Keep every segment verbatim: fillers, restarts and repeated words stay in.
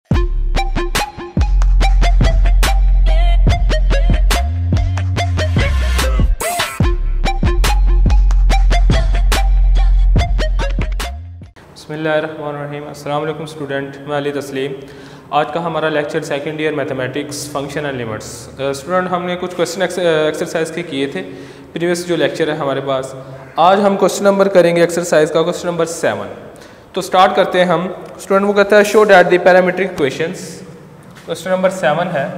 बिस्मिल्लाहिर्रहमानिर्रहीम। अस्सलाम वालेकुम स्टूडेंट, मैं अली तस्लीम। आज का हमारा lecture second year mathematics function and limits. Student हमने कुछ क्वेश्चन एक्सरसाइज के किए थे प्रीवियस जो लेक्चर है हमारे पास। आज हम क्वेश्चन नंबर करेंगे एक्सरसाइज का क्वेश्चन नंबर सेवन। तो स्टार्ट करते हैं हम। स्टूडेंट वो कहता है show that the parametric equations. Question number seven है,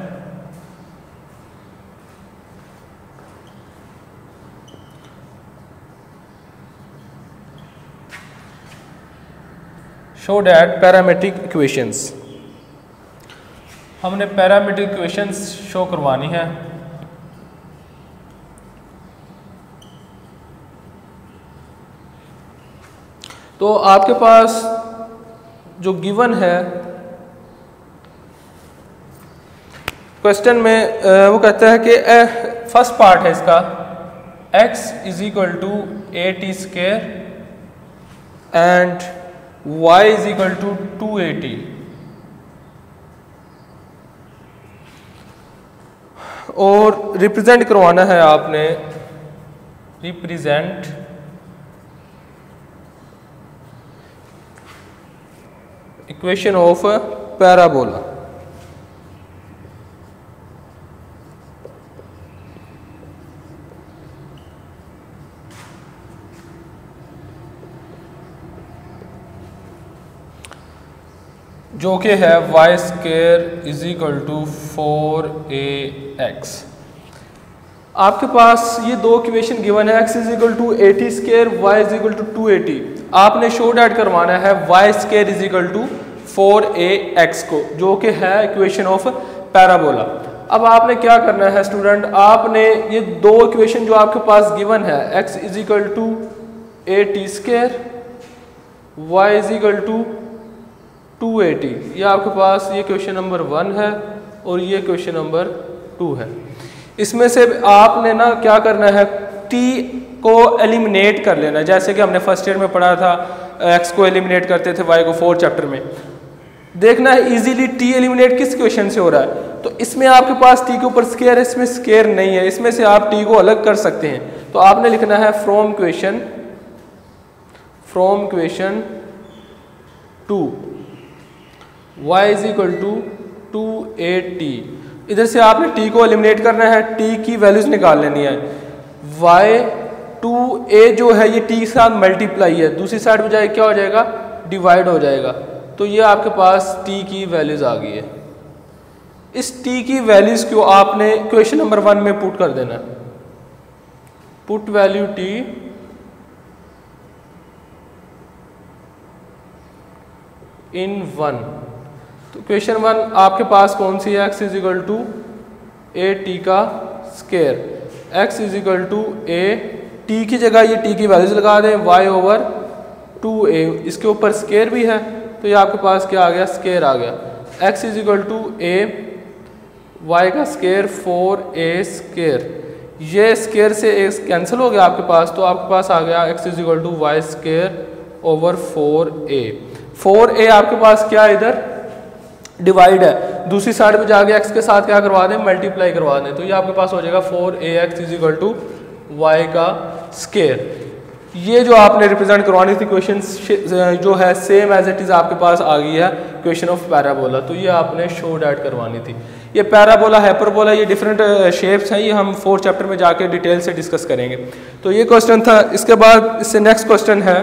शो डैट पैरामीट्रिक इक्वेशंस। हमने पैरामीट्रिक इक्वेशंस शो करवानी है। तो आपके पास जो गिवन है क्वेश्चन में, वो कहता है कि फर्स्ट पार्ट है इसका x is equal to a t square and y is equal to two a t. और रिप्रेजेंट करवाना है आपने, रिप्रेजेंट इक्वेशन ऑफ पैराबोला। जो कि है y square is equal to four a x. आपके पास ये दो इक्वेशन गिवन है, x is equal to a t square, y is equal to two a t. आपने शो डैट करवाना है y square is equal to four a x को, जो कि है इक्वेशन ऑफ पैराबोला। अब आपने क्या करना है स्टूडेंट, आपने ये दो इक्वेशन जो आपके पास गिवन है, x is equal to a t square, y is equal to two a t, ये आपके पास ये क्वेश्चन नंबर वन है और ये क्वेश्चन नंबर टू है। इसमें से आपने ना क्या करना है, t को एलिमिनेट कर लेना है। जैसे कि हमने फर्स्ट ईयर में पढ़ा था, x को एलिमिनेट करते थे, y को फोर चैप्टर में। देखना है इजीली t एलिमिनेट किस क्वेश्चन से हो रहा है। तो इसमें आपके पास t के ऊपर स्क्वायर है, इसमें स्क्वायर नहीं है। इसमें से आप t को अलग कर सकते हैं। तो आपने लिखना है from question from question two y is equal to two a t. इधर से आपने t को एलिमिनेट करना है, t की वैल्यूज निकाल लेनी है। y टू ए जो है ये t के साथ मल्टीप्लाई है, दूसरी साइड पे जाए क्या हो जाएगा, डिवाइड हो जाएगा। तो ये आपके पास t की वैल्यूज आ गई है। इस t की वैल्यूज को आपने क्वेश्चन नंबर वन में पुट कर देना है। Put value t in one. तो क्वेश्चन वन आपके पास कौन सी है, x is equal to a t का square, x is equal to a t की जगह ये t की वैल्यूज लगा दें, y ओवर टू ए, इसके ऊपर स्क्वायर भी है तो ये आपके पास क्या आ गया, स्क्वायर आ गया। x is equal to a, y का स्क्वायर फोर ए स्क्वायर, ये स्क्वायर से ए कैंसिल हो गया आपके पास, तो आपके पास आ गया x is equal to y square over four a. Four a आपके पास क्या इधर डिवाइड है, दूसरी साइड पे जाके x के साथ क्या करवा दें, मल्टीप्लाई करवा दें। तो ये आपके पास हो जाएगा four a x is equal to y का स्क्वायर। ये जो आपने रिप्रेजेंट करवानी थी क्वेश्चन जो है सेम एज इट इज आपके पास आ गई है क्वेश्चन ऑफ पैराबोला। तो ये आपने शो डैट करवानी थी। ये पैराबोला, हाइपरबोला, ये डिफरेंट शेप्स हैं, ये हम फोर्थ चैप्टर में जाके डिटेल से डिस्कस करेंगे। तो ये क्वेश्चन था। इसके बाद इससे नेक्स्ट क्वेश्चन है,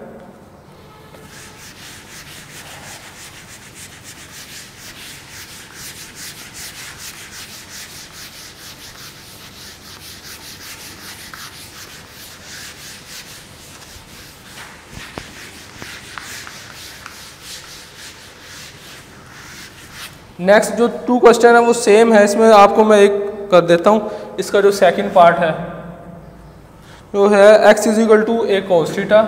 नेक्स्ट जो टू क्वेश्चन है वो सेम है। इसमें आपको मैं एक कर देता हूँ। इसका जो सेकंड पार्ट है वो है x is equal to a cos theta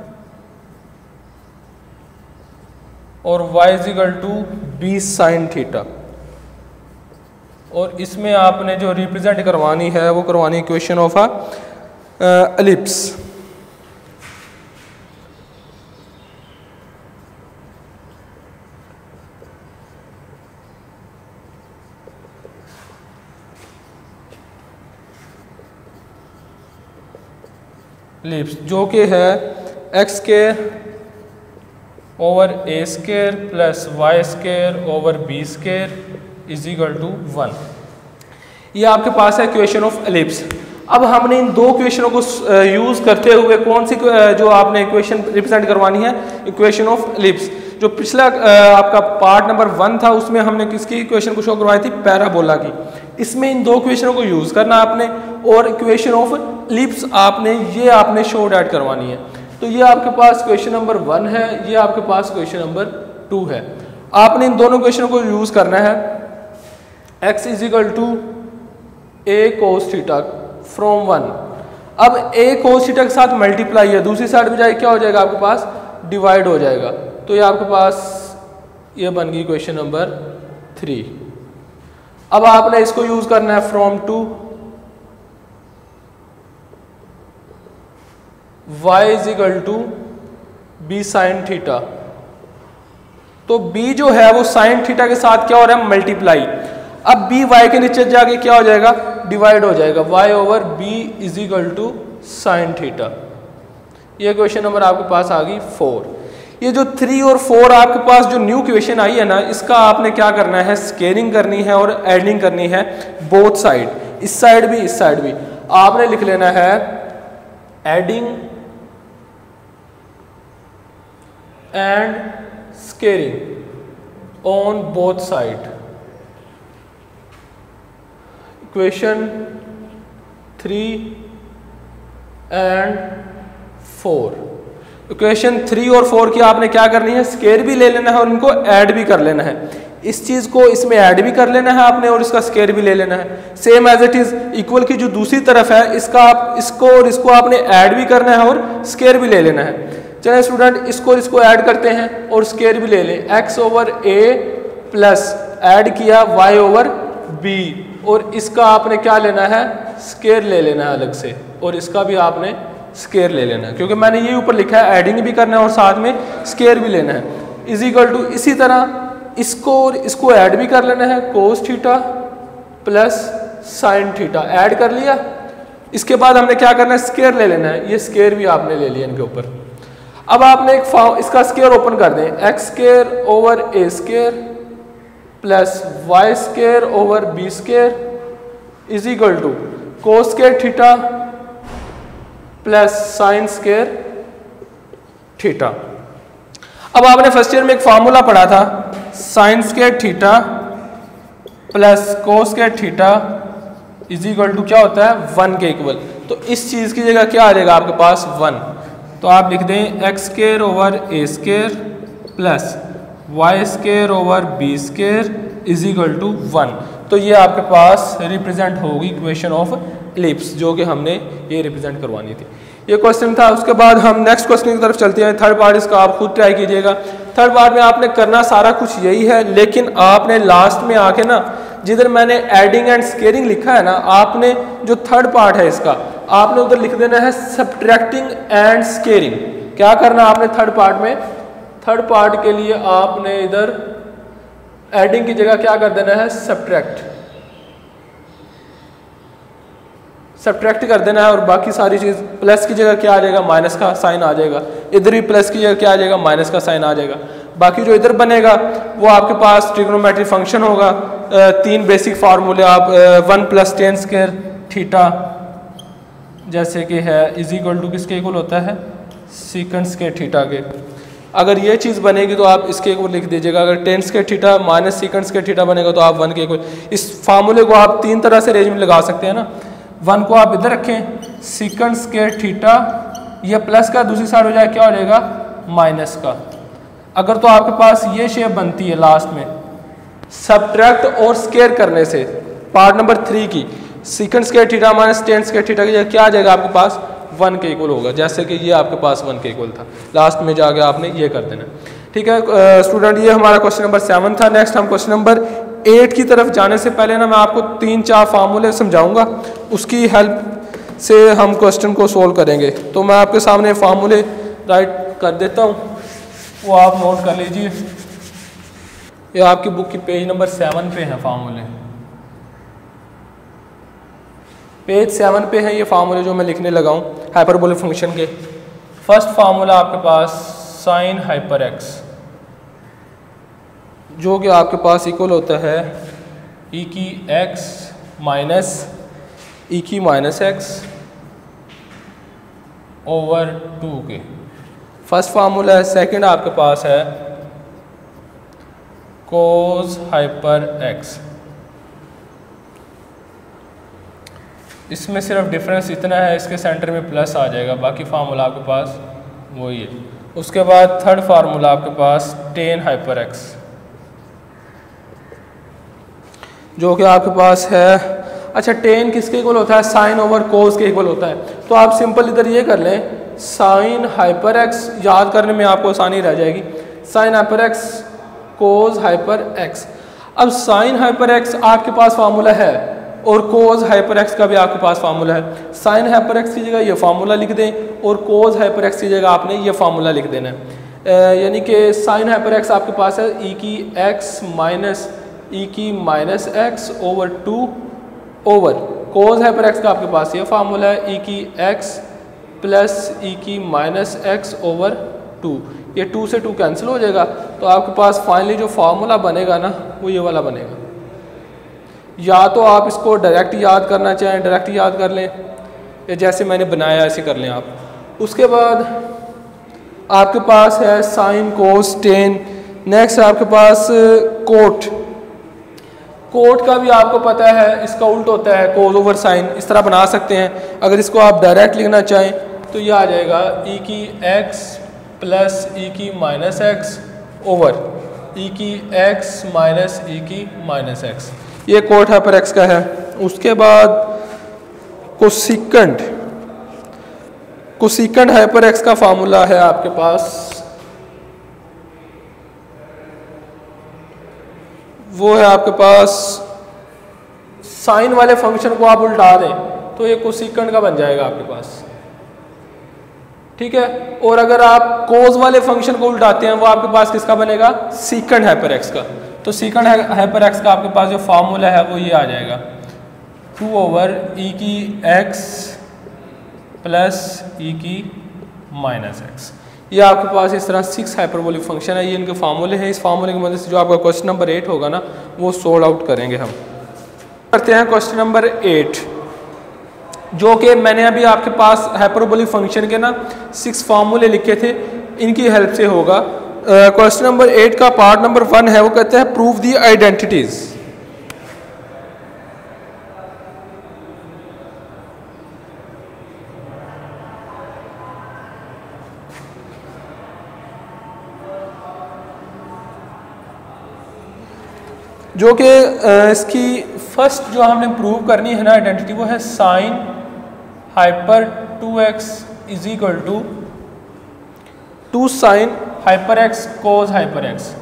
और y is equal to b sine theta. और इसमें आपने जो रिप्रेजेंट करवानी है वो करवानी equation of a ellipse. Ellipse, जो कि है x square over a square plus y square over b square is equal to one. ये आपके पास है इक्वेशन ऑफ एलिप्स। अब हमने इन दो इक्वेशनों को यूज़ करते हुए कौन सी जो आपने इक्वेशन रिप्रेजेंट करवानी है, इक्वेशन ऑफ एलिप्स। जो पिछला आपका पार्ट नंबर वन था उसमें हमने किसकी इक्वेशन को शो करवाई थी, पैराबोला की। इसमें इन दो इक्वेशनों को यूज़ करना आपने, और इक्वेशन ऑफ एलिप्स आपने ये आपने शो ऐड करवानी है। तो ये आपके पास क्वेश्चन नंबर वन है, ये आपके पास क्वेश्चन नंबर टू है। आपने इन दोनों क्वेश्चनों को यूज़ करना है। x is equal to a cos theta from one. अब a कोस थीटा के साथ मल्टीप्लाई है, दूसरी साइड पे जाए क्या हो जाएगा आपके पास, डिवाइड हो जाएगा। तो ये आपके पास ये बन गई क्वेश्चन नंबर थ्री। अब आपने इसको यूज करना है from two y is equal to b sine theta. तो b जो है वो साइन थीटा के साथ क्या हो रहा है, मल्टीप्लाई। अब b y के नीचे जाके क्या हो जाएगा, डिवाइड हो जाएगा, y over b is equal to sine theta. ये क्वेश्चन नंबर आपके पास आ गई फोर। ये जो थ्री और फोर आपके पास जो न्यू क्वेश्चन आई है ना, इसका आपने क्या करना है, स्केलिंग करनी है और एडिंग करनी है बोथ साइड, इस साइड भी इस साइड भी। आपने लिख लेना है adding and squaring on both side. Equation three and four, equation three और फोर की आपने क्या करनी है, स्केयर भी ले लेना है और इनको ऐड भी कर लेना है। इस चीज को इसमें ऐड भी कर लेना है आपने और इसका स्केयर भी ले लेना है। Same as it is equal की जो दूसरी तरफ है, इसका आप इसको और इसको आपने ऐड भी करना है और स्केयर भी ले लेना है। चलिए स्टूडेंट, इसको और इसको ऐड करते हैं और स्केयर भी ले लें। X over a plus add किया वाई ओवर बी, और इसका आपने क्या लेना है, स्केयर ले लेना है अलग से, और इसका भी आपने स्केयर ले लेना है, क्योंकि मैंने ये ऊपर लिखा है एडिंग भी करना है और साथ में स्केयर भी लेना है। इज इक्वल टू इसी तरह इसको और इसको ऐड भी कर लेना है, cos theta plus sine theta add कर लिया। इसके बाद हमने क्या करना है, स्केयर ले लेना है। ये स्केयर भी आपने ले लिया इनके ऊपर। अब आपने एक फॉर्म इसका स्केयर ओपन कर दें, x square over a square plus y square over b square is equal to cos square theta plus sine square theta. अब आपने फर्स्ट ईयर में एक फार्मूला पढ़ा था, sine square theta plus cos square theta is equal to क्या होता है, one के इक्वल। तो इस चीज की जगह क्या आ जाएगा आपके पास, वन। तो आप लिख दें x square over a square plus y square over b square is equal to one. तो ये आपके पास रिप्रेजेंट होगी इक्वेशन ऑफ एलिप्स, जो कि हमने ये रिप्रेजेंट करवानी थी। ये क्वेश्चन था। उसके बाद हम नेक्स्ट क्वेश्चन की तरफ चलते हैं। थर्ड पार्ट इसका आप खुद ट्राई कीजिएगा। थर्ड पार्ट में आपने करना सारा कुछ यही है, लेकिन आपने लास्ट में आके ना, जिधर मैंने एडिंग एंड स्केयरिंग लिखा है ना, आपने जो थर्ड पार्ट है इसका आपने उधर लिख देना है सब्ट्रैक्टिंग एंड स्केयरिंग। क्या करना आपने थर्ड पार्ट में, थर्ड पार्ट के लिए आपने इधर एडिंग की जगह क्या कर देना है, सब्ट्रैक्ट सब्ट्रैक्ट कर देना है, और बाकी सारी चीज़ प्लस की जगह क्या आ जाएगा, माइनस का साइन आ जाएगा। इधर भी प्लस की जगह क्या आ जाएगा, माइनस का साइन आ जाएगा। बाकी जो इधर बनेगा वो आपके पास ट्रिग्नोमेट्री फंक्शन होगा। तीन बेसिक फार्मूले आप one plus tan square theta जैसे कि है इज इक्वल टू किसके इक्वल होता है, सीकेंट स्क्वायर थीटा के। अगर ये चीज़ बनेगी तो आप इसके इक्वल लिख दीजिएगा। अगर tan square theta minus secant square theta बनेगा तो आप वन के इक्वल। इस फार्मूले को आप तीन तरह से रेंज में लगा सकते हैं ना। वन को आप इधर रखें, सीकेंट स्क्वायर थीटा, ये प्लस का दूसरी साइड हो जाए क्या हो जाएगा, माइनस का। अगर तो आपके पास ये शेप बनती है लास्ट में सब्ट्रैक्ट और स्केयर करने से, पार्ट नंबर थ्री की secant square theta minus tan square theta की जगह क्या आ जाएगा आपके पास, वन के इक्वल होगा। जैसे कि ये आपके पास वन के इक्वल था, लास्ट में जाके आपने ये कर देना। ठीक है स्टूडेंट, ये हमारा क्वेश्चन नंबर सेवन था। नेक्स्ट हम क्वेश्चन नंबर एट की तरफ जाने से पहले ना मैं आपको तीन चार फार्मूले समझाऊंगा, उसकी हेल्प से हम क्वेश्चन को सोल्व करेंगे। तो मैं आपके सामने फार्मूले राइट कर देता हूँ, वो आप नोट कर लीजिए। ये आपकी बुक की पेज नंबर सेवन पे है फार्मूले। पेज सेवन पे है ये फार्मूले जो मैं लिखने लगा हूँ हाइपरबोलिक फंक्शन के। फर्स्ट फार्मूला आपके पास साइन हाइपर एक्स, जो कि आपके पास इक्वल होता है ई की एक्स माइनस ई की माइनस एक्स ओवर टू के। फर्स्ट फार्मूला है। सेकंड आपके पास है कोस हाइपर एक्स। इसमें सिर्फ डिफरेंस इतना है, इसके सेंटर में प्लस आ जाएगा, बाकी फार्मूला आपके पास वही है। उसके बाद थर्ड फार्मूला आपके पास टेन हाइपर एक्स, जो कि आपके पास है, अच्छा टेन किसके इक्वल होता है, साइन ओवर कोस के इक्वल होता है। तो आप सिंपल इधर ये कर लें, साइन हाइपर एक्स, याद करने में आपको आसानी रह जाएगी, sine hyper x cos hyper x. अब साइन हाइपर एक्स आपके पास फार्मूला है और कोस हाइपर एक्स का भी आपके पास फार्मूला है। साइन हाइपर एक्स की जगह ये फार्मूला लिख दें और कोस हाइपर एक्स की जगह आपने ये फार्मूला लिख देना है। यानी कि साइन हाइपर एक्स आपके पास है ई की एक्स माइनस ई की minus x over two over cos hyper x का आपके पास ये फार्मूला है ई की एक्स प्लस ई की माइनस एक्स ओवर टू। ये टू से टू कैंसिल हो जाएगा, तो आपके पास फाइनली जो फार्मूला बनेगा ना वो ये वाला बनेगा। या तो आप इसको डायरेक्ट याद करना चाहें डायरेक्ट याद कर लें, या जैसे मैंने बनाया ऐसे कर लें आप। उसके बाद आपके पास है साइन कोस टेन। नेक्स्ट आपके पास कोट। कोट का भी आपको पता है इसका उल्ट होता है कोस ओवर साइन, इस तरह बना सकते हैं। अगर इसको आप डायरेक्ट लिखना चाहें तो ये आ जाएगा ई की एक्स प्लस ई की माइनस एक्स ओवर ई की एक्स माइनस ई की माइनस एक्स। ये कोट हाइपर एक्स का है। उसके बाद कोसिकेंट, कोसिकेंट हाइपर एक्स का फार्मूला है आपके पास, वो है आपके पास साइन वाले फंक्शन को आप उल्टा दें तो ये कोसिकेंट का बन जाएगा आपके पास, ठीक है। और अगर आप कोस वाले फंक्शन को उल्टाते हैं वो आपके पास किसका बनेगा, सीकेंट हाइपर एक्स का। तो सीकेंट हाइपर एक्स का आपके पास जो फार्मूला है वो ये आ जाएगा टू ओवर ई की एक्स प्लस ई की माइनस एक्स। ये आपके पास इस तरह सिक्स हाइपरबोलिक फंक्शन है, ये इनके फार्मूले हैं। इस फार्मूले की मदद से जो आपका क्वेश्चन नंबर एट होगा ना वो सोल्व आउट करेंगे हम। करते हैं क्वेश्चन नंबर एट, जो कि मैंने अभी आपके पास हाइपरबोलिक फंक्शन के ना सिक्स फार्मूले लिखे थे, इनकी हेल्प से होगा। क्वेश्चन नंबर एट का पार्ट नंबर वन है, वो कहते हैं प्रूव दी आइडेंटिटीज। जो कि इसकी फर्स्ट जो हमने प्रूव करनी है ना आइडेंटिटी, वो है sine hyper two x is equal to two sine hyper x cos hyper x.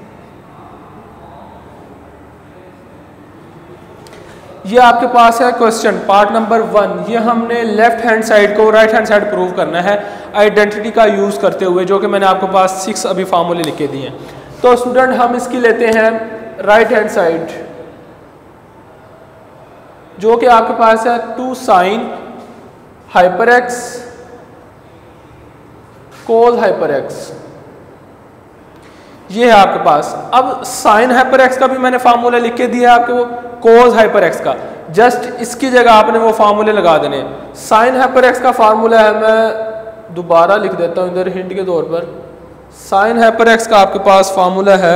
ये आपके पास है क्वेश्चन पार्ट नंबर वन। ये हमने लेफ्ट हैंड साइड को राइट हैंड साइड प्रूव करना है आइडेंटिटी का यूज करते हुए, जो कि मैंने आपके पास सिक्स अभी फार्मूले लिखे दिए हैं। तो स्टूडेंट हम इसकी लेते हैं राइट हैंड साइड, जो कि आपके पास है two sine hyper x cos hyper x, ये है आपके पास। अब साइन हाइपर एक्स का भी मैंने फार्मूला लिख के दिया है आपको कोस हाइपर एक्स का, जस्ट इसकी जगह आपने वो फार्मूले लगा देने। साइन हाइपर एक्स का फार्मूला है, मैं दोबारा लिख देता हूं इधर हिंट के तौर पर। साइन हाइपर एक्स का आपके पास फार्मूला है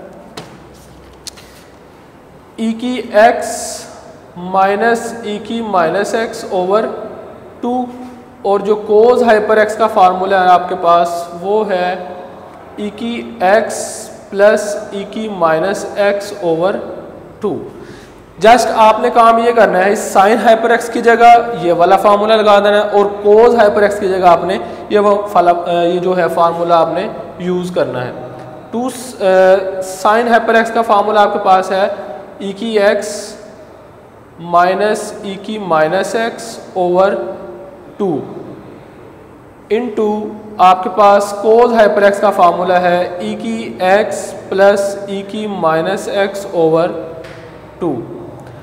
ई की एक्स माइनस ई की माइनस एक्स ओवर टू, और जो कोस हाइपर एक्स का फार्मूला है आपके पास वो है ई की एक्स प्लस ई की minus x over two. Just आपने काम ये करना है, इस साइन हाइपर एक्स की जगह ये वाला फार्मूला लगा देना है और कोस हाइपर एक्स की जगह आपने ये वो ये जो है फार्मूला आपने यूज़ करना है। टू साइन हाइपर एक्स का फार्मूला आपके पास है ई की एक्स माइनस ई की minus x over two into आपके पास कोस हाइपर एक्स का फार्मूला है ई की एक्स प्लस ई की माइनस एक्स ओवर टू।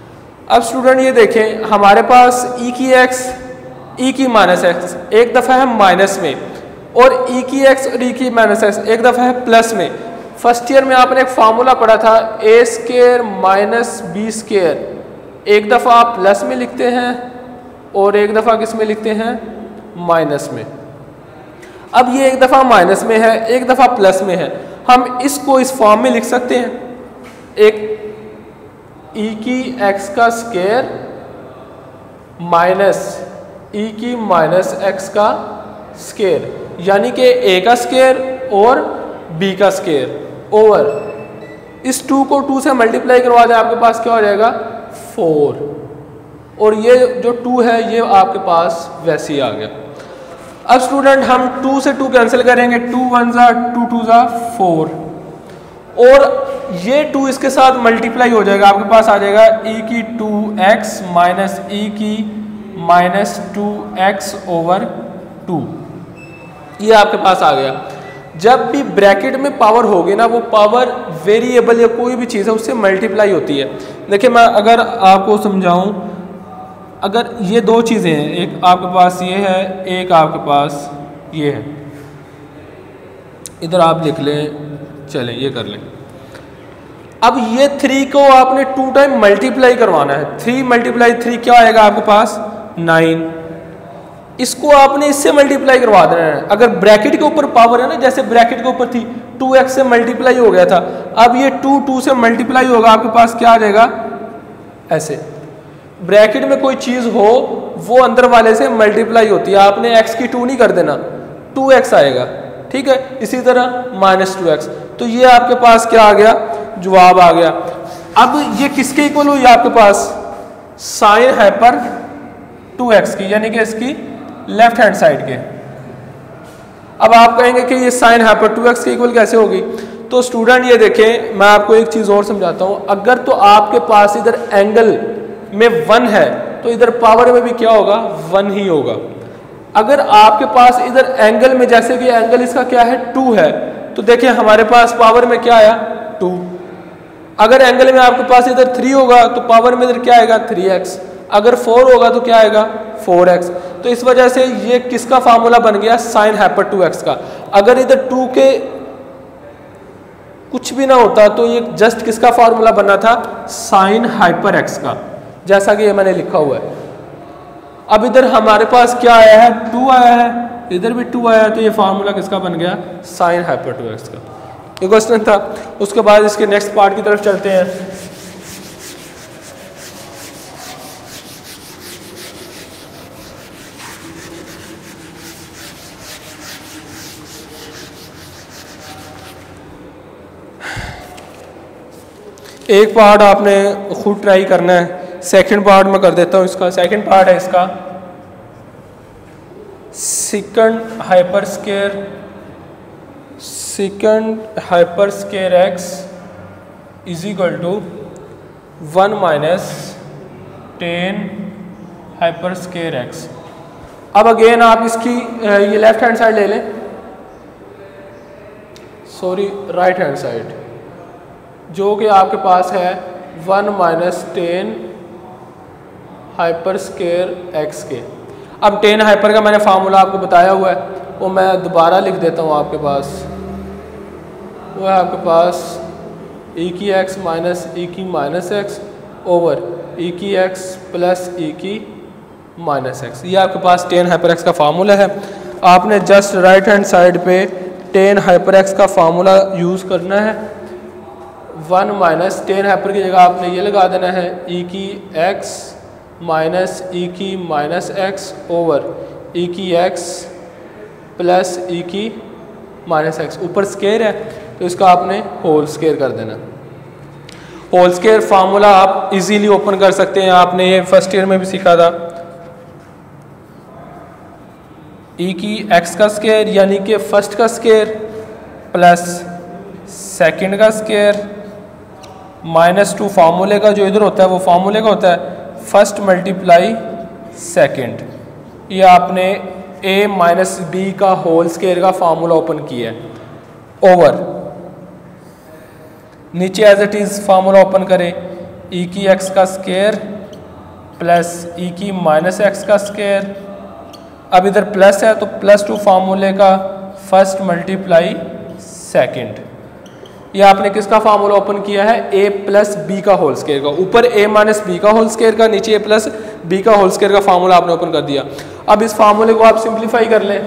अब स्टूडेंट ये देखें, हमारे पास ई की एक्स, ई की माइनस एक्स एक दफ़ा है माइनस में, और ई की एक्स और ई की माइनस एक्स एक दफ़ा है प्लस में। फर्स्ट ईयर में आपने एक फार्मूला पढ़ा था, a square minus b square, एक दफ़ा आप प्लस में लिखते हैं और एक दफ़ा किस में लिखते हैं, माइनस में। अब ये एक दफ़ा माइनस में है, एक दफ़ा प्लस में है, हम इसको इस फॉर्म में लिख सकते हैं, एक ई की एक्स का स्केयर माइनस ई की माइनस एक्स का स्केयर, यानी कि ए का स्केयर और बी का स्केयर ओवर इस टू को टू से मल्टीप्लाई करवा दें, आपके पास क्या हो जाएगा, फोर, और ये जो टू है ये आपके पास वैसे ही आ गया। अब स्टूडेंट हम टू से टू कैंसिल करेंगे, टू वन ज़ा टू टू ज़ा फोर, और ये टू इसके साथ मल्टीप्लाई हो जाएगा, आपके पास आ जाएगा ई की टू एक्स माइनस ई की minus two x over two, ये आपके पास आ गया। जब भी ब्रैकेट में पावर होगी ना, वो पावर वेरिएबल या कोई भी चीज़ है उससे मल्टीप्लाई होती है। देखिए मैं अगर आपको समझाऊं, अगर ये दो चीज़ें हैं, एक आपके पास ये है, एक आपके पास ये है, इधर आप लिख लें, चलें ये कर लें। अब ये थ्री को आपने टू टाइम मल्टीप्लाई करवाना है, थ्री मल्टीप्लाई थ्री क्या आएगा आपके पास, नाइन। इसको आपने इससे मल्टीप्लाई करवा देना है। अगर ब्रैकेट के ऊपर पावर है ना, जैसे ब्रैकेट के ऊपर थी टू एक्स से मल्टीप्लाई हो गया था, अब ये टू टू से मल्टीप्लाई होगा, आपके पास क्या आ जाएगा, ऐसे। ब्रैकेट में कोई चीज़ हो वो अंदर वाले से मल्टीप्लाई होती है, आपने एक्स की टू नहीं कर देना, टू एक्स आएगा, ठीक है। इसी तरह माइनस टू एक्स, तो ये आपके पास क्या आ गया, जवाब आ गया। अब ये किसके इक्वल हुई आपके पास, साइन हाइपर टू एक्स की, यानी कि इसकी लेफ्ट हैंड साइड के। अब आप कहेंगे कि ये साइन हाइपर टू एक्स के इक्वल कैसे होगी, तो स्टूडेंट ये देखें, मैं आपको एक चीज़ और समझाता हूँ। अगर तो आपके पास इधर एंगल में वन है तो इधर पावर में भी क्या होगा, वन ही होगा। अगर आपके पास इधर एंगल में, जैसे कि एंगल इसका क्या है, टू है, तो देखिए हमारे पास पावर में क्या आया, टू। अगर एंगल में आपके पास इधर थ्री होगा तो पावर में इधर क्या आएगा, थ्री एक्स। अगर फोर होगा तो क्या आएगा, फोर एक्स। तो इस वजह से ये किसका फार्मूला बन गया, साइन हाइपर टू एक्स का। अगर इधर टू के कुछ भी ना होता तो ये जस्ट किसका फार्मूला बना था, साइन हाइपर एक्स का, जैसा कि ये मैंने लिखा हुआ है। अब इधर हमारे पास क्या आया है, टू आया है, इधर भी टू आया है, तो ये फार्मूला किसका बन गया, साइन हाइपर टू एक्स का। ये क्वेश्चन था। उसके बाद इसके नेक्स्ट पार्ट की तरफ चलते हैं। एक पार्ट आपने खुद ट्राई करना है, सेकंड पार्ट में कर देता हूँ इसका। सेकंड पार्ट है इसका, second hyper square second hyper square x is equal to one minus tan hyper square x. अब अगेन आप इसकी ये लेफ्ट हैंड साइड ले लें, सॉरी राइट हैंड साइड, जो कि आपके पास है one minus tan hyper square x के। अब टेन हाइपर का मैंने फार्मूला आपको बताया हुआ है, वो मैं दोबारा लिख देता हूँ आपके पास। वो है आपके पास ई की एक्स माइनस ई की माइनस एक्स ओवर ई की एक्स प्लस ई की माइनस एक्स। ये आपके पास टेन हाइपर एक्स का फार्मूला है। आपने जस्ट राइट हैंड साइड पे टेन हाइपर एक्स का फार्मूला यूज़ करना है। वन माइनस टेन हाइपर की जगह आपने ये लगा देना है ई की एक्स माइनस ई की माइनस एक्स ओवर ई की एक्स प्लस ई की माइनस एक्स। ऊपर स्केयर है तो इसका आपने होल स्केयर कर देना। होल स्केयर फार्मूला आप इजीली ओपन कर सकते हैं, आपने ये फर्स्ट ईयर में भी सीखा था। ई की एक्स का स्केयर यानी कि फर्स्ट का स्केयर प्लस सेकंड का स्केयर माइनस टू फार्मूले का जो इधर होता है वो फार्मूले का होता है फर्स्ट मल्टीप्लाई सेकंड। ये आपने ए माइनस बी का होल स्केयर का फार्मूला ओपन किया है ओवर नीचे as it is formula open करें ई की एक्स का स्केयर प्लस ई की माइनस एक्स का स्क्वायर। अब इधर प्लस है तो प्लस टू फार्मूले का फर्स्ट मल्टीप्लाई सेकंड। ये आपने किसका फार्मूला ओपन किया है, ए प्लस बी का होल स्क्वायर का। ऊपर ए माइनस बी का होल स्क्वायर का, नीचे ए प्लस बी का होल स्क्वायर का फार्मूला आपने ओपन कर दिया। अब इस फार्मूले को आप सिंप्लीफाई कर लें।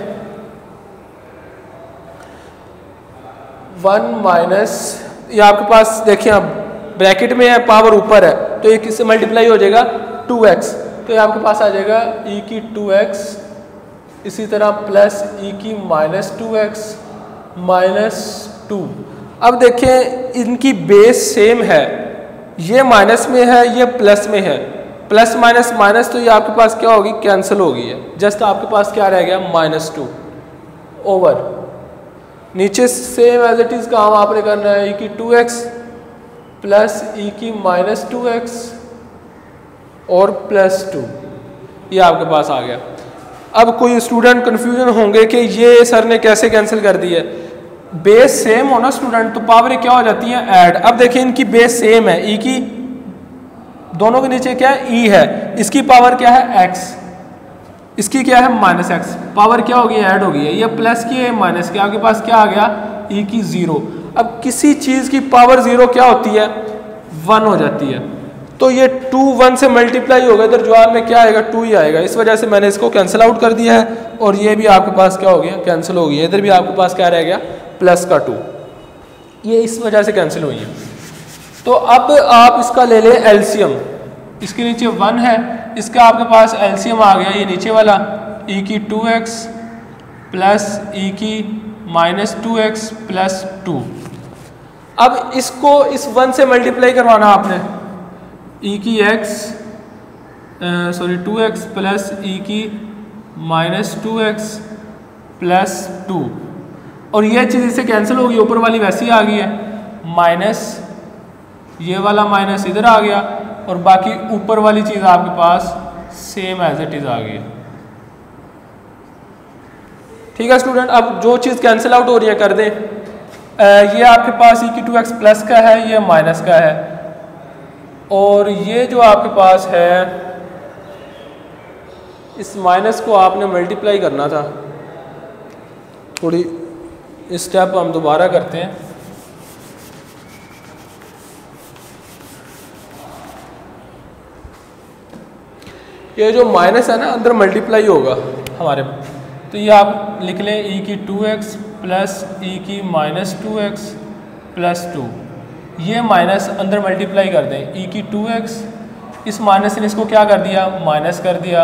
वन माइनस, ये आपके पास देखिए अब ब्रैकेट में है, पावर ऊपर है, तो ये किससे मल्टीप्लाई हो जाएगा, टू एक्स। तो ये आपके पास आ जाएगा ई की टू एक्स, इसी तरह प्लस ई की minus two x minus two. अब देखें इनकी बेस सेम है, ये माइनस में है, ये प्लस में है। प्लस माइनस माइनस, तो ये आपके पास क्या होगी, कैंसिल हो गई है। जस्ट आपके पास क्या रह गया, माइनस टू ओवर नीचे सेम एज इट इज काम आपने करना है, ई की टू एक्स प्लस ई की माइनस टू एक्स और प्लस टू, ये आपके पास आ गया। अब कोई स्टूडेंट कंफ्यूजन होंगे कि ये सर ने कैसे कैंसिल कर दी है। बेस सेम हो ना स्टूडेंट, तो पावर क्या हो जाती है, ऐड। अब देखिए इनकी बेस सेम है, ई की दोनों के नीचे क्या है, ई है, इसकी पावर क्या है, एक्स, इसकी क्या है, माइनस एक्स। पावर क्या होगी, ऐड होगी है। ये प्लस की है, माइनस की, आपके पास क्या आ गया, ई की जीरो। अब किसी चीज की पावर जीरो क्या होती है, वन हो जाती है। तो ये टू वन से मल्टीप्लाई होगा, इधर जवाब में क्या आएगा, टू ही आएगा। इस वजह से मैंने इसको कैंसिल आउट कर दिया है और ये भी आपके पास क्या हो गया, कैंसिल हो गया। इधर भी आपके पास क्या रह गया, प्लस का टू, ये इस वजह से कैंसिल हुई है। तो अब आप इसका ले लें एलसीएम। इसके नीचे वन है, इसका आपके पास एलसीएम आ गया, ये नीचे वाला ई की टू एक्स प्लस ई की minus two x plus two. अब इसको इस वन से मल्टीप्लाई करवाना आपने, ई की x sorry two x plus e की minus two x plus two, और यह चीज़ इससे कैंसिल होगी, ऊपर वाली वैसी आ गई है, माइनस ये वाला माइनस इधर आ गया और बाकी ऊपर वाली चीज़ आपके पास सेम एज इट इज़ आ गई। ठीक है स्टूडेंट, अब जो चीज़ कैंसिल आउट हो रही है कर दें। आ, ये आपके पास ई की टू एक्स प्लस का है, ये माइनस का है, और ये जो आपके पास है इस माइनस को आपने मल्टीप्लाई करना था। थोड़ी इस स्टेप हम दोबारा करते हैं। ये जो माइनस है ना अंदर मल्टीप्लाई होगा हमारे, तो ये आप लिख लें ई की टू एक्स प्लस ई की minus two x plus two. ये माइनस अंदर मल्टीप्लाई कर दें, ई की टू एक्स, इस माइनस ने इसको क्या कर दिया, माइनस कर दिया,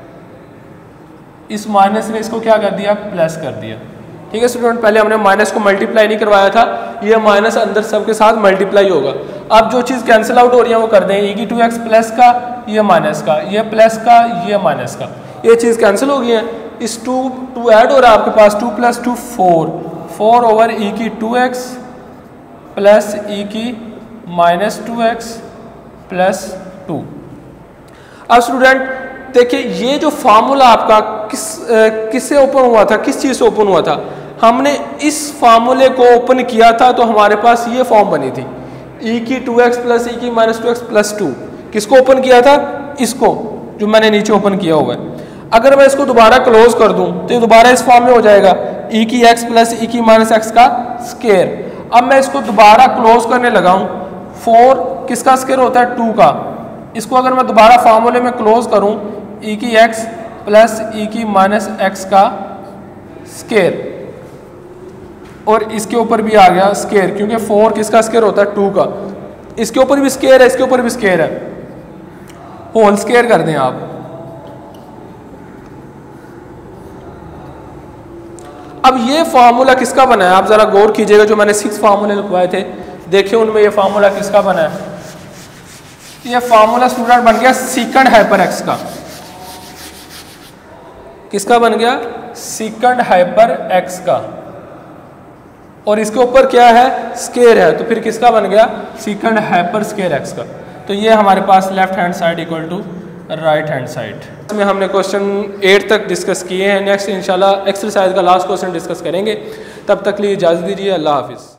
इस माइनस ने इसको क्या कर दिया, प्लस कर दिया। ठीक है स्टूडेंट, पहले हमने माइनस को मल्टीप्लाई नहीं करवाया था, ये माइनस अंदर सबके साथ मल्टीप्लाई होगा। अब जो चीज़ कैंसिल आउट हो रही है वो कर दें, ई की टू एक्स प्लस का, ये माइनस का, ये प्लस का, ये माइनस का, ये चीज़ कैंसिल हो गई है। इस टू टू ऐड हो रहा है आपके पास, two plus two four, four over e की टू एक्स प्लस ई की minus two x plus two. अब स्टूडेंट देखिए ये जो फार्मूला आपका किस किससे ओपन हुआ था, किस चीज़ से ओपन हुआ था, हमने इस फार्मूले को ओपन किया था तो हमारे पास ये फॉर्म बनी थी, ई की टू एक्स प्लस ई की minus two x plus two. किसको ओपन किया था, इसको, जो मैंने नीचे ओपन किया हुआ है। अगर मैं इसको दोबारा क्लोज कर दूं तो ये दोबारा इस फॉर्म में हो जाएगा, ई की एक्स प्लस ई की माइनस एक्स का स्क्वायर। अब मैं इसको दोबारा क्लोज करने लगा हूं, फोर किसका स्क्वायर होता है, टू का। इसको अगर मैं दोबारा फार्मूले में क्लोज करूं, ई की एक्स प्लस ई की माइनस एक्स का स्क्वायर, और इसके ऊपर भी आ गया स्क्वायर, क्योंकि फोर किसका स्क्वायर होता है, टू का। इसके ऊपर भी स्क्वायर है, इसके ऊपर भी स्क्वायर है, होल स्क्वायर कर दें आप। अब ये फार्मूला किसका बना है, आप जरा गौर कीजिएगा, जो मैंने सिक्स फार्मूले लिखवाए थे, देखिए उनमें ये फार्मूला किसका बना है। ये फार्मूला स्टूडेंट बन गया सीकंड हाइपर एक्स का। किसका बन गया, सीकंड हाइपर एक्स का, और इसके ऊपर क्या है, स्क्वायर है, तो फिर किसका बन गया, सीकंड हाइपर स्क्वायर एक्स का। तो ये हमारे पास left hand side equal to right hand side. इसमें हमने क्वेश्चन एट तक डिस्कस किए हैं। नेक्स्ट इंशाल्लाह एक्सरसाइज का लास्ट क्वेश्चन डिस्कस करेंगे। तब तक लिए इजाज़त दीजिए, अल्लाह हाफिज़।